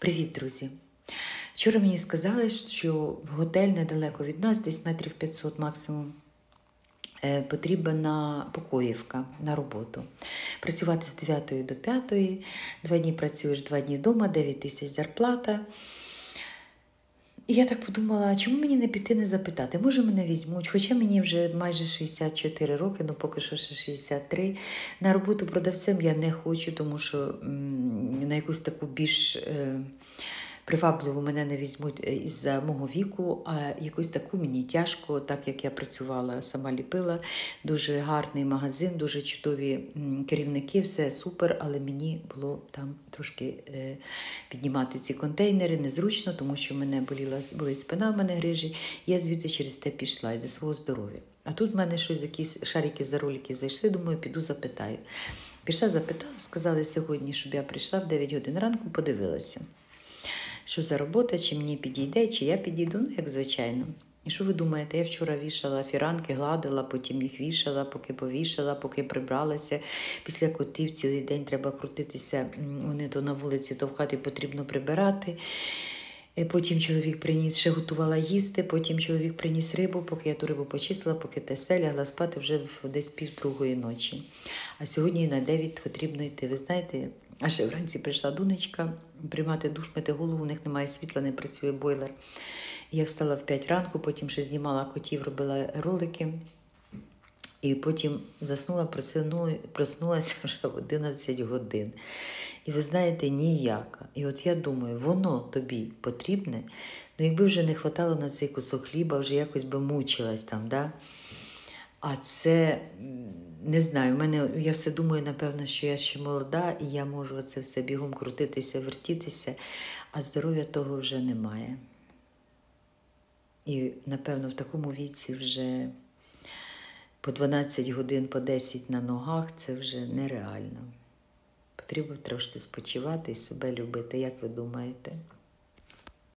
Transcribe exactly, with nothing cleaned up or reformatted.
Привіт, друзі! Вчора мені сказали, що готель недалеко від нас, десь метрів п'ятсот максимум, потрібна покоївка на роботу. Працювати з дев'ятої до п'ятої, два дні працюєш, два дні вдома, дев'ять тисяч зарплата. І я так подумала, а чому мені не піти, не запитати? Може, мене візьмуть, хоча мені вже майже шістдесят чотири роки, ну поки що ще шістдесят три. На роботу продавцем я не хочу, тому що м, на якусь таку більш е, привабливу мене не візьмуть із-за мого віку, а якусь таку мені тяжко, так як я працювала, сама ліпила. Дуже гарний магазин, дуже чудові м, керівники, все супер, але мені було там трошки е, піднімати ці контейнери незручно, тому що мене боліла, болить спина, в мене грижі, я звідти через те пішла, із-за свого здоров'я. А тут в мене щось, якісь шарики за ролики зайшли, думаю, піду запитаю. Пішла, запитала, сказали сьогодні, щоб я прийшла в дев'ять годин ранку, подивилася, що за робота, чи мені підійде, чи я підійду, ну, як звичайно. І що ви думаєте, я вчора вішала фіранки, гладила, потім їх вішала, поки повішала, поки прибралася. Після котів цілий день треба крутитися, вони то на вулиці, то в хаті потрібно прибирати. Потім чоловік приніс, ще готувала їсти, потім чоловік приніс рибу, поки я ту рибу почистила, поки те все, лягла спати вже десь пів другої ночі. А сьогодні на дев'ять потрібно йти. Ви знаєте, а ще вранці прийшла донечка приймати душ, мити голову, у них немає світла, не працює бойлер. Я встала в п'ять ранку, потім ще знімала котів, робила ролики. І потім заснула, проснулася вже в одинадцять годин. І ви знаєте, ніяка. І от я думаю, воно тобі потрібне, ну якби вже не хватало на цей кусок хліба, вже якось би мучилась там, да? А це, не знаю, в мене, я все думаю, напевно, що я ще молода, і я можу це все бігом крутитися, вертітися, а здоров'я того вже немає. І, напевно, в такому віці вже по дванадцять годин, по десять на ногах – це вже нереально. Потрібно трошки спочивати і себе любити, як ви думаєте?